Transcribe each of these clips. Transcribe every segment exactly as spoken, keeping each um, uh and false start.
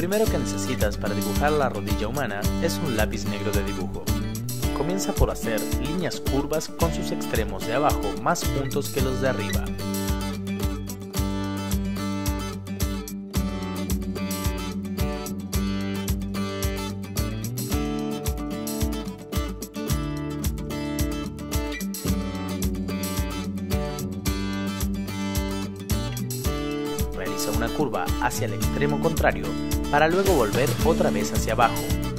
primero que necesitas para dibujar la rodilla humana es un lápiz negro de dibujo. Comienza por hacer líneas curvas con sus extremos de abajo más juntos que los de arriba. Realiza una curva hacia el extremo contrario para luego volver otra vez hacia abajo.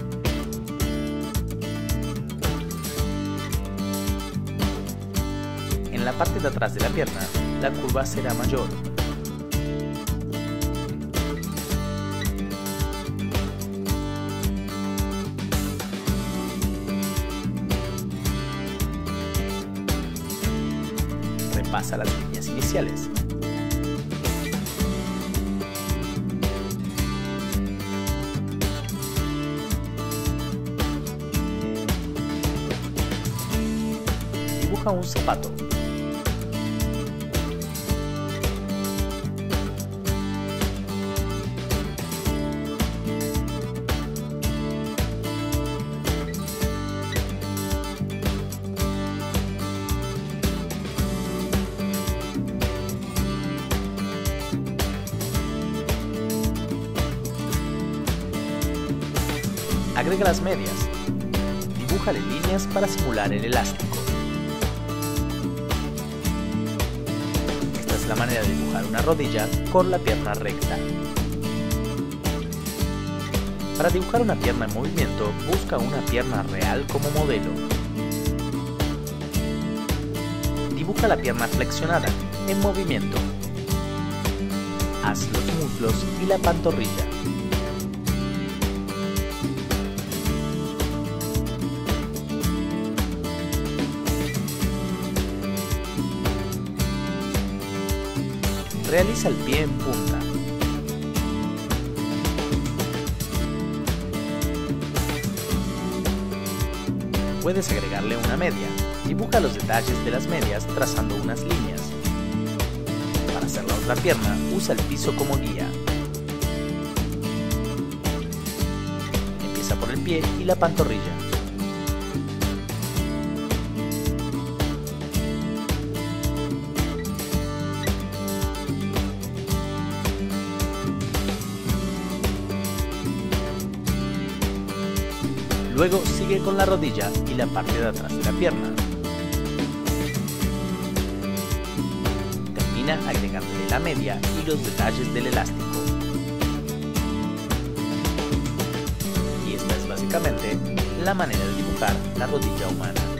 En la parte de atrás de la pierna, la curva será mayor. Repasa las líneas iniciales. Dibuja un zapato. Agrega las medias. Dibújale líneas para simular el elástico. Esta es la manera de dibujar una rodilla con la pierna recta. Para dibujar una pierna en movimiento, busca una pierna real como modelo. Dibuja la pierna flexionada en movimiento. Haz los muslos y la pantorrilla. Realiza el pie en punta. Puedes agregarle una media. Dibuja los detalles de las medias trazando unas líneas. Para hacer la otra pierna, usa el piso como guía. Empieza por el pie y la pantorrilla. Luego sigue con la rodilla y la parte de atrás de la pierna. Termina agregándole la media y los detalles del elástico. Y esta es básicamente la manera de dibujar la rodilla humana.